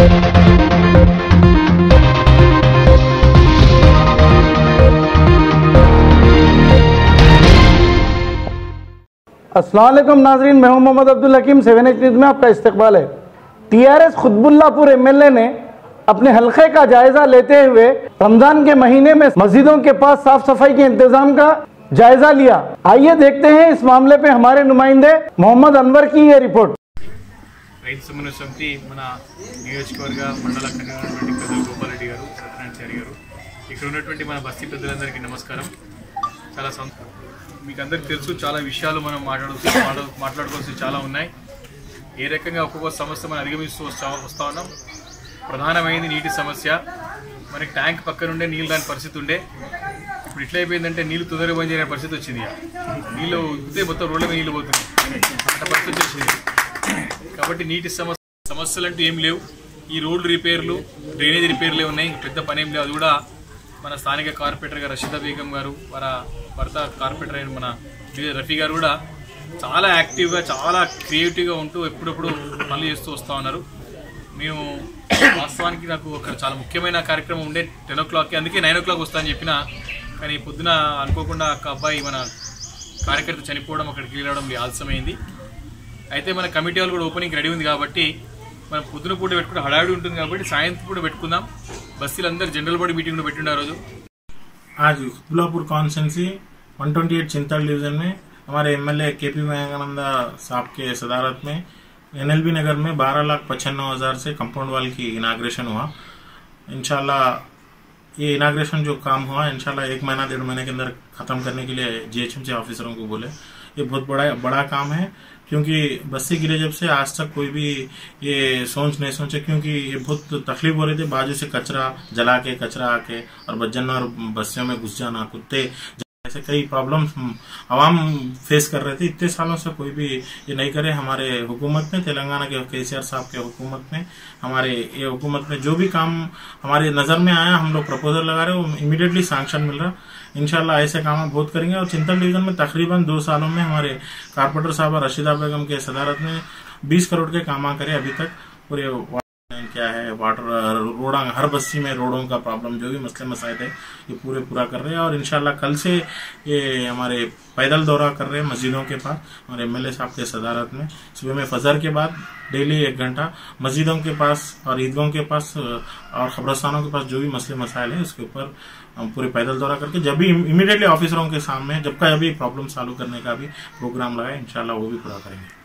अस्सलाम वालेकुम नाजरीन, मैं हूं मोहम्मद अब्दुल हकीम। 7H न्यूज़ में आपका इस्तकबाल है। टीआरएस खुतबुल्लापुर एमएलए ने अपने हल्के का जायजा लेते हुए रमजान के महीने में मस्जिदों के पास साफ सफाई के इंतजाम का जायजा लिया। आइए देखते हैं इस मामले पे हमारे नुमाइंदे मोहम्मद अनवर की ये रिपोर्ट। రైతు సమన్వయ సమితి మన నియోజకవర్గ మండల కన్వీనర్ పెద్దలు గోపాలరెడ్డి గారు, సత్యనారాయణ గారు, ఇక్కడ ఉన్నటువంటి మన బస్తీ పెద్దలందరికీ నమస్కారం। చాలా మీకు అందరికీ తెలుసు, చాలా విషయాలు మనం మాట్లాడుకోవాల్సి చాలా ఉన్నాయి। ఏ రకంగా ఒక్కొక్క సమస్య మనం అధిగమిస్తూ వస్తూ ఉన్నాం। ప్రధానమైనది నీటి సమస్య। మనకి ట్యాంక్ పక్కనుండే నీళ్ళు రాని పరిస్థితి ఉండే, ఇప్పుడు ఇట్లా అయిపోయిందంటే నీళ్ళు తొందరగా బంద్ చేయని పరిస్థితి వచ్చింది। నీళ్ళు ఉత్తే మొత్తం రోడ్ల మీద నీళ్ళు పోతున్నాయి, అంత పరిస్థితి వచ్చింది। కాబట్టి నీటి సమస్యలు అంటూ ఏం లేవు। ఈ రోడ్లు రిపేర్లు, డ్రైనేజ్ రిపేర్లే ఉన్నాయి, పెద్ద పని ఏం లేవు। అది కూడా మన స్థానిక కార్పొరేటర్ గారు రషీదా బేగం గారు, మన భర్త కార్పొరేటర్ అయిన మన రఫీ గారు కూడా చాలా యాక్టివ్గా, చాలా క్రియేటివ్గా ఉంటూ ఎప్పుడప్పుడు పనులు చేస్తూ వస్తూ ఉన్నారు। మేము వాస్తవానికి నాకు ఒక చాలా ముఖ్యమైన కార్యక్రమం ఉండే 10 o'clockకి, అందుకే 9 o'clock వస్తా అని చెప్పిన, కానీ పొద్దున అనుకోకుండా ఒక అబ్బాయి మన కార్యకర్త చనిపోవడం, అక్కడికి వెళ్ళడం ఆలస్యమైంది। అయితే మన కమిటీ వాళ్ళు కూడా ఓపెనింగ్ రెడీ ఉంది కాబట్టి మనం పొద్దున పూట పెట్టుకుంటే హడావిడి ఉంటుంది కాబట్టి సాయంత్రం పూట పెట్టుకుందాం। బస్తీలందరూ జనరల్ బాడీ మీటింగ్ పెట్టుండే రోజు। आज खुतबुल्लापुर कॉन्स्टेंसी 128 चिंतल डिवीजन में हमारे एमएलए केपी विवेकानंद साहब के सदारत में एनएलबी नगर में 12,95,000 से कंपाउंड वाल की इनाग्रेशन हुआ। इंशाल्लाह ये इनाग्रेशन जो काम हुआ इंशाल्लाह 1 महीना 1.5 महीने के अंदर खत्म करने के लिए जीएचएमसी ऑफिसरों को बोले। ये बहुत बड़ा काम है, क्योंकि बस्ती गिरे जब से आज तक कोई भी ये नहीं सोचे, क्योंकि ये बहुत तकलीफ हो रही थी। बाजू से कचरा जला के, कचरा आके और जानवर बस्तियों में घुस जाना, कुत्ते, ऐसे कई प्रॉब्लम आवाम फेस कर रहे थे। इतने सालों से कोई भी ये नहीं करे। हमारे हुकूमत ने, तेलंगाना के केसीआर साहब के हुकूमत ने, हमारे ये हुकूमत में जो भी काम हमारे नजर में आया, हम लोग प्रपोजल लगा रहे, वो इमीडिएटली सैंक्शन मिल रहा। इंशाल्लाह ऐसे काम हम बहुत करेंगे। और चिंतल डिवीजन में तकरीबन 2 सालों में हमारे कारपोरेटर साहब रशीदा बेगम के सदारत में 20 करोड़ के काम करे अभी तक। पूरे क्या है, वाटर रोड, हर बस्ती में रोडों का प्रॉब्लम, जो भी मसले मसाइल है, ये पूरा कर रहे हैं। और इंशाल्लाह कल से ये हमारे पैदल दौरा कर रहे हैं मस्जिदों के पास, हमारे एमएलए साहब के सदारत में। सुबह में फजर के बाद डेली 1 घंटा मस्जिदों के पास और ईदगाहों के पास और खबरस्तानों के पास जो भी मसले मसाइल है उसके ऊपर हम पूरे पैदल दौरा करके जब भी इमीडिएटली ऑफिसरों के सामने जब का अभी प्रॉब्लम सॉल्व करने का भी प्रोग्राम लगाए, इंशाल्लाह वो भी पूरा करेंगे।